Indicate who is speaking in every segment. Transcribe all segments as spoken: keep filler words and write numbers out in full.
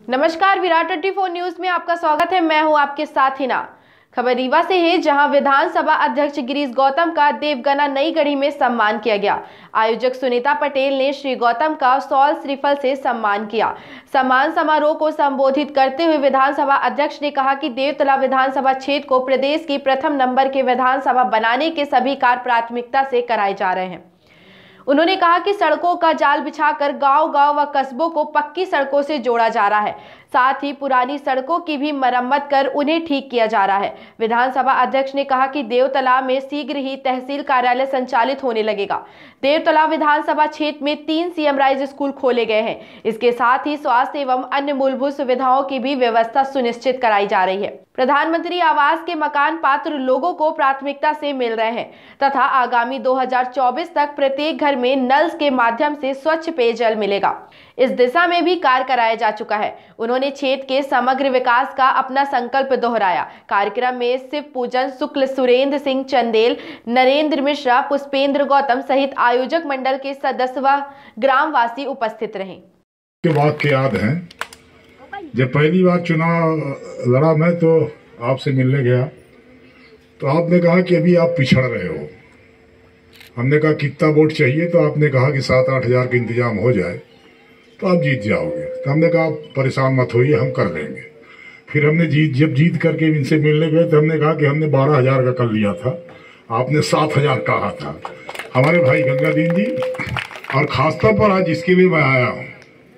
Speaker 1: नमस्कार, विराट चौबीस न्यूज में आपका स्वागत है। मैं हूं आपके साथ हिना। खबर रीवा से है, जहां विधानसभा अध्यक्ष गिरीश गौतम का देवगना नई गढ़ी में सम्मान किया गया। आयोजक सुनीता पटेल ने श्री गौतम का सॉल श्रीफल से सम्मान किया। सम्मान समारोह को संबोधित करते हुए विधानसभा अध्यक्ष ने कहा कि देवतला विधानसभा क्षेत्र को प्रदेश की प्रथम नंबर के विधानसभा बनाने के सभी कार्य प्राथमिकता से कराए जा रहे हैं। उन्होंने कहा कि सड़कों का जाल बिछाकर गांव-गांव व कस्बों को पक्की सड़कों से जोड़ा जा रहा है, साथ ही पुरानी सड़कों की भी मरम्मत कर उन्हें ठीक किया जा रहा है। विधानसभा अध्यक्ष ने कहा कि देवतला में शीघ्र ही तहसील कार्यालय संचालित होने लगेगा। देवतला विधानसभा क्षेत्र में तीन सीएम राइज स्कूल खोले गए हैं। इसके साथ ही स्वास्थ्य एवं अन्य मूलभूत सुविधाओं की भी व्यवस्था सुनिश्चित कराई जा रही है। प्रधानमंत्री आवास के मकान पात्र लोगों को प्राथमिकता से मिल रहे हैं तथा आगामी दो हज़ार चौबीस तक प्रत्येक घर में नल के माध्यम से स्वच्छ पेयजल मिलेगा। इस दिशा में भी कार्य कराया जा चुका है। उन्होंने क्षेत्र के समग्र विकास का अपना संकल्प दोहराया। कार्यक्रम में शिव पूजन शुक्ल, सुरेंद्र सिंह चंदेल, नरेंद्र मिश्रा, पुष्पेंद्र गौतम सहित आयोजक मंडल के सदस्य व ग्रामवासी उपस्थित रहे।
Speaker 2: के वाक्य याद हैं, जब पहली बार चुनाव लड़ा मैं तो आपसे मिलने गया तो आपने कहा कि अभी आप पिछड़ रहे हो। हमने कहा कितना वोट चाहिए, तो आपने कहा कि सात आठ हजार का इंतजाम हो जाए तो आप जीत जाओगे। तो हमने कहा परेशान मत होइए, हम कर देंगे। फिर हमने जीत जब जीत करके इनसे मिलने गए तो हमने कहा कि हमने बारह हजार का कर लिया था, आपने सात हजार कहा था। हमारे भाई गंगादीन जी और खासतौर पर आज इसके लिए मैं आया हूँ,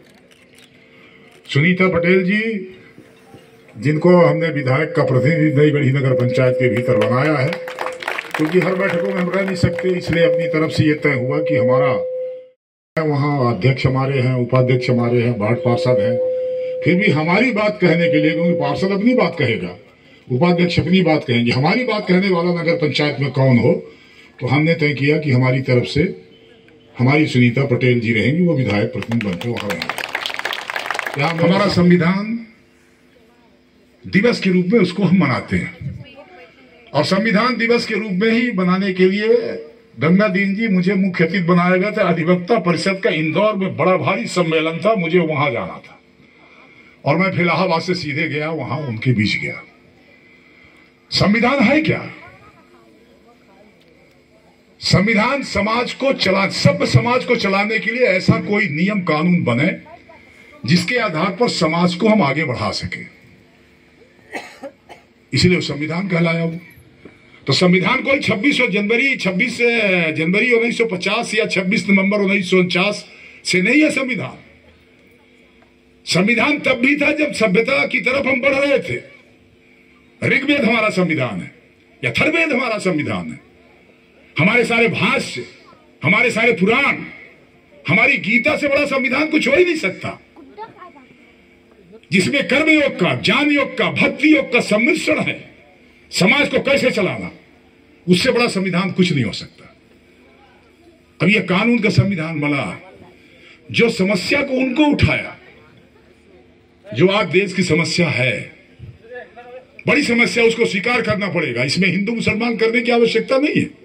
Speaker 2: सुनीता पटेल जी, जिनको हमने विधायक का प्रतिनिधि नई गढ़ी नगर पंचायत के भीतर बनाया है, क्योंकि हर बैठकों में हम रह नहीं सकते, इसलिए अपनी तरफ से ये तय हुआ कि हमारा वहाँ अध्यक्ष हमारे हैं, उपाध्यक्ष हमारे हैं, वार्ड पार्षद हैं, फिर भी हमारी बात कहने के लिए, क्योंकि पार्षद अपनी बात कहेगा, उपाध्यक्ष अपनी बात कहेंगे, हमारी बात कहने वाला नगर पंचायत में कौन हो, तो हमने तय किया कि हमारी तरफ से हमारी सुनीता पटेल जी रहेंगी, वो विधायक प्रतिनिधि बनकर वहां रहेंगे। हमारा संविधान दिवस के रूप में उसको हम मनाते हैं, और संविधान दिवस के रूप में ही बनाने के लिए गंगादीन जी मुझे मुख्य अतिथि बनाया गया था। अधिवक्ता परिषद का इंदौर में बड़ा भारी सम्मेलन था, मुझे वहां जाना था और मैं फिर इलाहाबाद से सीधे गया, वहां उनके बीच गया। संविधान है क्या? संविधान समाज को चला सब समाज को चलाने के लिए ऐसा कोई नियम कानून बने जिसके आधार पर समाज को हम आगे बढ़ा सके, इसलिए संविधान कहलाया वो। तो संविधान कोई छब्बीस जनवरी छब्बीस जनवरी उन्नीस सौ पचास या छब्बीस नवंबर उन्नीस सौ उनचास से नहीं है। संविधान संविधान तब भी था जब सभ्यता की तरफ हम बढ़ रहे थे। ऋग्वेद हमारा संविधान है, या अथर्ववेद हमारा संविधान है। हमारे सारे भाष्य, हमारे सारे पुराण, हमारी गीता से बड़ा संविधान कुछ हो ही नहीं सकता, जिसमें कर्मयोग का, ज्ञान योग का, भक्ति योग का सम्मिश्रण है। समाज को कैसे चलाना, उससे बड़ा संविधान कुछ नहीं हो सकता। अब यह कानून का संविधान बना, जो समस्या को उनको उठाया, जो आज देश की समस्या है, बड़ी समस्या, उसको स्वीकार करना पड़ेगा। इसमें हिंदू मुसलमान करने की आवश्यकता नहीं है।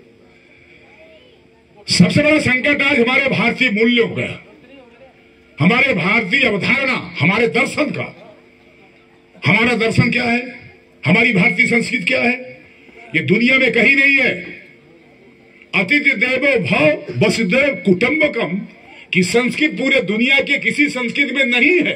Speaker 2: सबसे बड़ा संकट आज हमारे भारतीय मूल्यों का, हमारे भारतीय अवधारणा, हमारे दर्शन का। हमारा दर्शन क्या है, हमारी भारतीय संस्कृति क्या है, ये दुनिया में कहीं नहीं है। अतिथि देवो भव वसुधैव कुटुंबकम की संस्कृति पूरे दुनिया के किसी संस्कृति में नहीं है।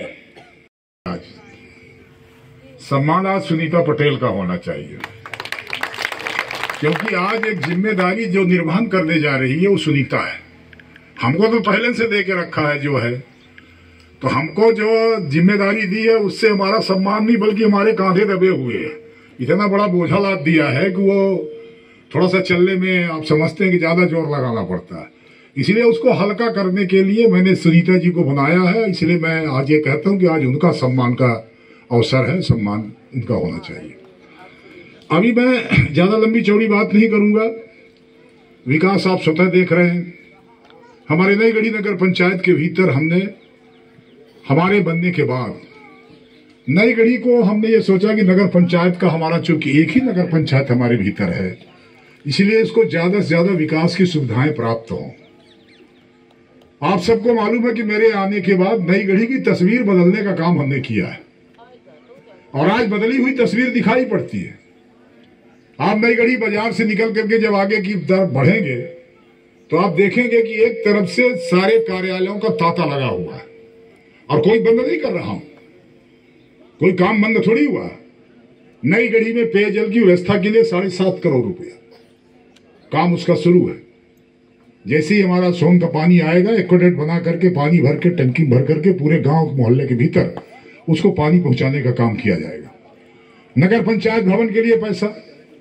Speaker 2: सम्मान आज सुनीता पटेल का होना चाहिए, क्योंकि आज एक जिम्मेदारी जो निर्वहन करने जा रही है वो सुनीता है। हमको तो पहले से दे के रखा है जो है, तो हमको जो जिम्मेदारी दी है उससे हमारा सम्मान नहीं बल्कि हमारे कांधे दबे हुए हैं। इतना बड़ा बोझा लाद दिया है कि वो थोड़ा सा चलने में आप समझते हैं कि ज्यादा जोर लगाना पड़ता है। इसलिए उसको हल्का करने के लिए मैंने सुनीता जी को बनाया है। इसलिए मैं आज ये कहता हूं कि आज उनका सम्मान का अवसर है, सम्मान उनका होना चाहिए। अभी मैं ज्यादा लंबी चौड़ी बात नहीं करूंगा। विकास आप स्वतः देख रहे हैं। हमारे नई गढ़ी नगर पंचायत के भीतर हमने हमारे बनने के बाद नई गढ़ी को हमने ये सोचा कि नगर पंचायत का हमारा, चूंकि एक ही नगर पंचायत हमारे भीतर है, इसलिए इसको ज्यादा से ज्यादा विकास की सुविधाएं प्राप्त हों। आप सबको मालूम है कि मेरे आने के बाद नई गढ़ी की तस्वीर बदलने का काम हमने किया है और आज बदली हुई तस्वीर दिखाई पड़ती है। आप नई गढ़ी बाजार से निकल करके जब आगे की तरफ बढ़ेंगे तो आप देखेंगे कि एक तरफ से सारे कार्यालयों का तांता लगा हुआ है और कोई बंद नहीं कर रहा हूं, कोई काम बंद थोड़ी हुआ। नई गढ़ी में पेयजल की व्यवस्था के लिए साढ़े सात करोड़ रुपया काम उसका शुरू है। जैसे ही हमारा सोन का पानी आएगा, एक्वाडेक्ट बना करके पानी भर के टंकी भर करके पूरे गांव मोहल्ले के भीतर उसको पानी पहुंचाने का काम किया जाएगा। नगर पंचायत भवन के लिए पैसा,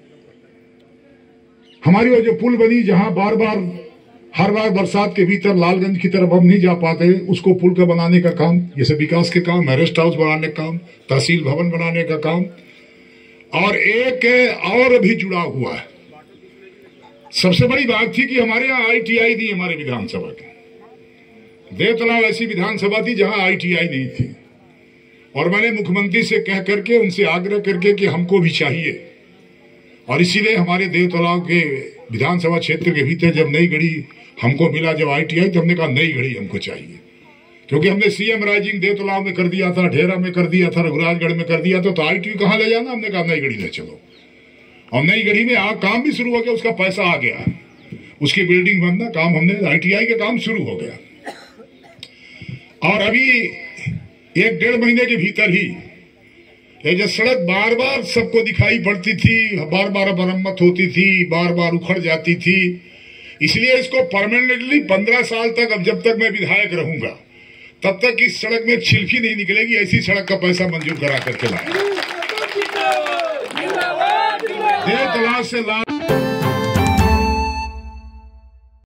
Speaker 2: हमारी वो जो पुल बनी जहां बार बार हर बार बरसात के भीतर लालगंज की तरफ हम नहीं जा पाते, उसको पुल का बनाने का काम, जैसे विकास के काम, रेस्ट हाउस बनाने का काम, तहसील भवन बनाने का काम, और एक और भी जुड़ा हुआ है। सबसे बड़ी बात थी कि हमारे यहाँ आईटीआई थी हमारे विधानसभा की। देवतलाव ऐसी विधानसभा थी जहां आईटीआई नहीं थी और मैंने मुख्यमंत्री से कह करके उनसे आग्रह करके कि हमको भी चाहिए और इसीलिए हमारे देवतलाव के विधानसभा क्षेत्र के भीतर जब नई गढ़ी हमको मिला, जब आईटीआई, तो हमने कहा नई गढ़ी हमको चाहिए, क्योंकि हमने सीएम राइजिंग देवतलाव में कर दिया था, ढेरा में कर दिया था, रघुराजगढ़ में कर दिया था, तो आईटीआई कहाँ ले जाना। हमने कहा नई गढ़ी ले चलो और नई गढ़ी में आ, काम भी शुरू हो गया, उसका पैसा आ गया, उसकी बिल्डिंग बनना, काम हमने आईटीआई का काम शुरू हो गया। और अभी एक डेढ़ महीने के भीतर ही ये जो सड़क बार बार सबको दिखाई पड़ती थी, बार बार मरम्मत होती थी, बार बार उखड़ जाती थी, इसलिए इसको परमानेंटली पंद्रह साल तक, अब जब तक मैं विधायक रहूंगा तब तक इस सड़क में छिलकी नहीं निकलेगी, ऐसी सड़क का पैसा मंजूर करा करके लाया। देवतलाव से लाल